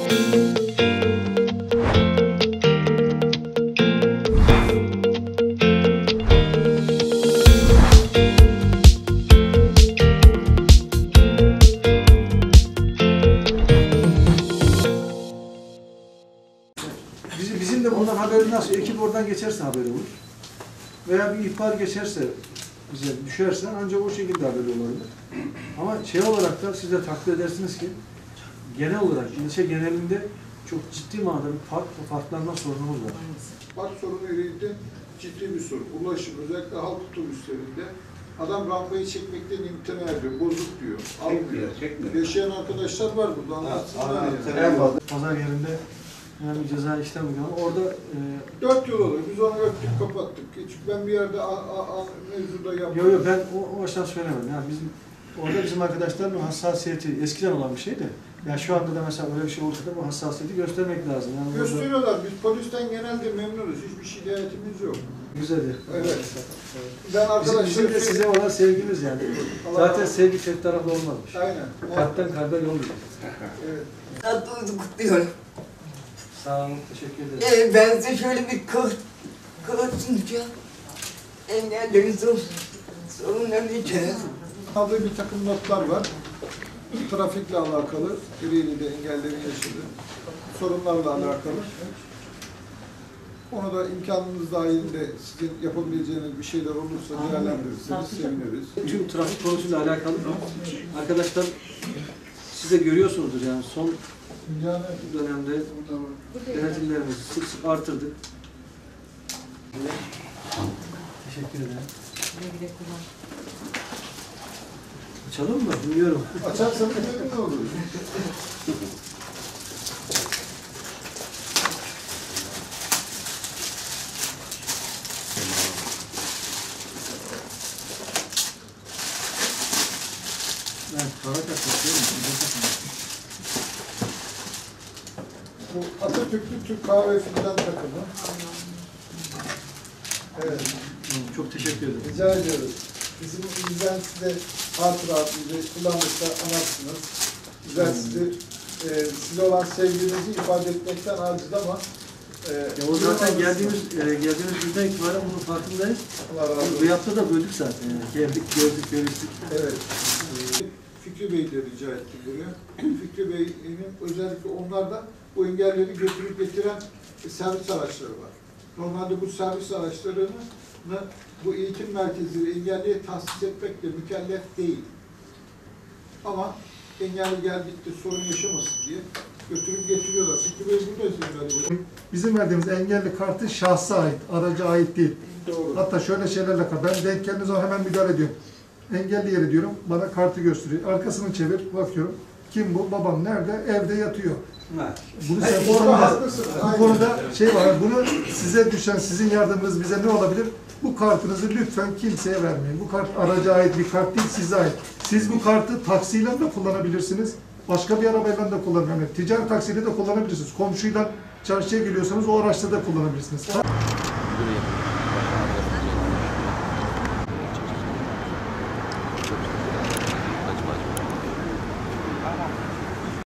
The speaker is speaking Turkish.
Bizim de bundan haberi nasıl? Ekip oradan geçerse haberi olur. Veya bir ihbar geçerse, bize düşerse ancak o şekilde haberi olabilir. Ama şey olarak da siz de takdir edersiniz ki genel olarak ilçe genelinde çok ciddi manada bir parklanma sorunumuz var. Park sorunu ilgili ciddi bir sorun. Ulaşım, özellikle halk otobüslerinde adam rampayı çekmekten imtina ediyor, bozuk diyor, almıyor. Yaşayan arkadaşlar var burada, anlatsınlar yani. Pazar yerinde yani ceza işlem uygulanan orada 4 yıl oluyor, biz onu öptük, kapattık. Hiç ben bir yerde mevzuda yapmadım. Yok ben o açıdan söylemedim. Yani bizim arkadaşların hassasiyeti eskiden olan bir şeydi. Yani şu anda da mesela öyle bir şey olsa da bu hassasiyeti göstermek lazım. Yani gösteriyorlar. Biz polisten genelde memnunuz. Hiçbir şikayetimiz yok. Güzeldir. Evet. Ben arkadaşlar bizim de size olan sevgimiz yani. Zaten sevgi tek taraflı olmazmış. Aynen. Kalpten kalbe yol gidiyor. Evet. Tatlınızı kutluyorum. Sağ olun, teşekkür ederim. Ben size şöyle bir kağıt sunacağım. Engellerin sorunlarını içeren. Aldığı bir takım notlar var. Trafikle alakalı, biriyle de engellerin yaşadığı sorunlarla alakalı. Onu da imkanınız dahilinde sizin yapabileceğiniz bir şeyler olursa değerlendirirseniz seviniriz. Tüm trafik konusuyla alakalı arkadaşlar siz de görüyorsunuzdur yani son dönemde denetimlerimizi sık sık artırdık. Teşekkür ederim. Açalım mı? Bilmiyorum. Açarsanız memnun oluruz. Ben para takıyorum. Bu Atatürk'lü Türk kahve filan takımı. Evet. Çok teşekkür ederim. Rica ediyoruz. Bizden size hatıra kullanmışsa anlatsınız. Bizden size olan sevginizi ifade etmekten aciz ama o zaten geldiğimiz günden itibaren bunun farkındayız. Bu yaptığı da böldük zaten. Yani. Geldik, gördük, görüştük. Evet. Fikri Bey'i de rica ettim buraya. Fikri Bey'in özellikle onlarda bu engelleri götürüp getiren servis araçları var. Normalde bu servis araçlarını bu eğitim merkezleri engelliye tahsis etmekle mükellef değil. Ama engelli geldikçe sorun yaşamasın diye götürüp getiriyorlar. Fikri Bey buradayız galiba. Bizim verdiğimiz engelli kartı şahsa ait, araca ait değil. Doğru. Hatta şöyle şeylerle ben denk geldiğim zaman hemen müdahale ediyorum. Engelli yeri diyorum, bana kartı gösteriyor. Arkasını çevir, bakıyorum. Kim bu? Babam nerede? Evde yatıyor. Bunu sen bu konuda şey var, bunu size düşen, sizin yardımınız bize ne olabilir? Bu kartınızı lütfen kimseye vermeyin. Bu kart araca ait bir kart değil, size ait. Siz bu kartı taksiyle de kullanabilirsiniz. Başka bir arabayla da kullanabilirsiniz. Ticari taksiyle de kullanabilirsiniz. Komşuyla çarşıya geliyorsanız o araçta da kullanabilirsiniz.